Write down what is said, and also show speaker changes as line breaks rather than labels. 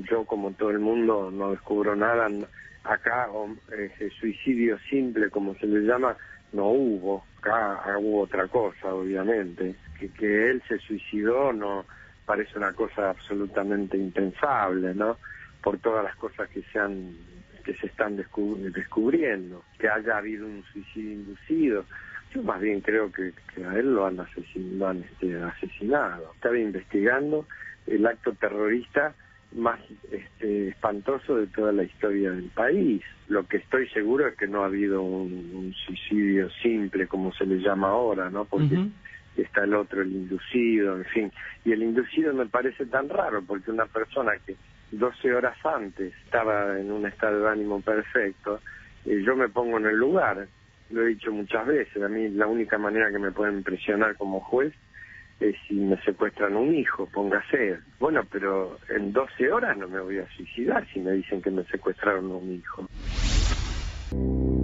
yo, como todo el mundo, no descubro nada. Acá ese suicidio simple, como se le llama, no hubo. Acá hubo otra cosa, obviamente. Que él se suicidó no parece una cosa absolutamente impensable, ¿no? Por todas las cosas que se están descubriendo. Que haya habido un suicidio inducido. Yo más bien creo que a él lo han asesinado. Estaba investigando el acto terrorista más espantoso de toda la historia del país. Lo que estoy seguro es que no ha habido un suicidio simple, como se le llama ahora, ¿no? Porque está el otro, el inducido, en fin. Y el inducido me parece tan raro, porque una persona que 12 horas antes estaba en un estado de ánimo perfecto, yo me pongo en el lugar. Lo he dicho muchas veces, a mí la única manera que me pueden presionar como juez es si me secuestran un hijo, póngase. Bueno, pero en 12 horas no me voy a suicidar si me dicen que me secuestraron un hijo.